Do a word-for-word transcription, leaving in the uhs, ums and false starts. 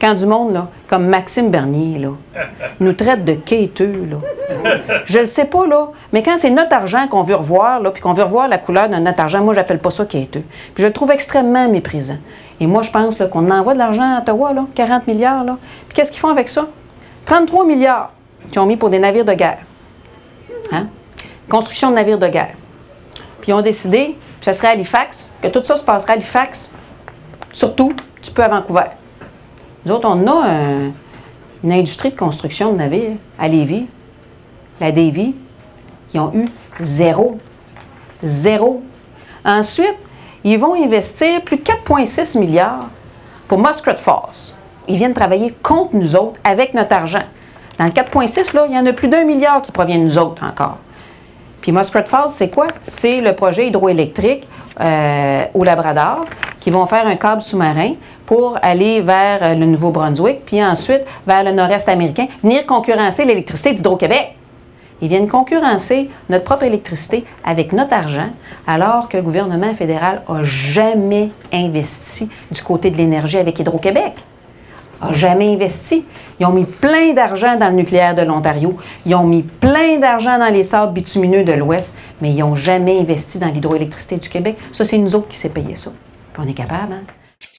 quand du monde, là, comme Maxime Bernier, là, nous traite de quêteux, là. Je le sais pas, là, mais quand c'est notre argent qu'on veut revoir, là, puis qu'on veut revoir la couleur de notre argent, moi, j'appelle pas ça quêteux. Puis je le trouve extrêmement méprisant. Et moi, je pense là, qu'on envoie de l'argent à Ottawa, là, quarante milliards, là. Puis qu'est-ce qu'ils font avec ça? trente-trois milliards qu'ils ont mis pour des navires de guerre. Hein? Construction de navires de guerre. Puis ils ont décidé, puis ça serait à Halifax, que tout ça se passerait à Halifax, surtout, un petit peu à Vancouver. Nous autres, on a un, une industrie de construction de navires à Lévis, la Davy, ils ont eu zéro. Zéro. Ensuite, ils vont investir plus de quatre virgule six milliards pour Muskrat Falls. Ils viennent travailler contre nous autres avec notre argent. Dans le quatre virgule six, là, il y en a plus d'un milliard qui provient de nous autres encore. Puis Muskrat Falls, c'est quoi? C'est le projet hydroélectrique euh, au Labrador qui vont faire un câble sous-marin pour aller vers euh, le Nouveau-Brunswick, puis ensuite vers le nord-est américain, venir concurrencer l'électricité d'Hydro-Québec. Ils viennent concurrencer notre propre électricité avec notre argent, alors que le gouvernement fédéral n'a jamais investi du côté de l'énergie avec Hydro-Québec. N'a jamais investi. Ils ont mis plein d'argent dans le nucléaire de l'Ontario. Ils ont mis plein d'argent dans les sables bitumineux de l'Ouest, mais ils n'ont jamais investi dans l'hydroélectricité du Québec. Ça, c'est nous autres qui s'est payé ça. Puis on est capable, hein?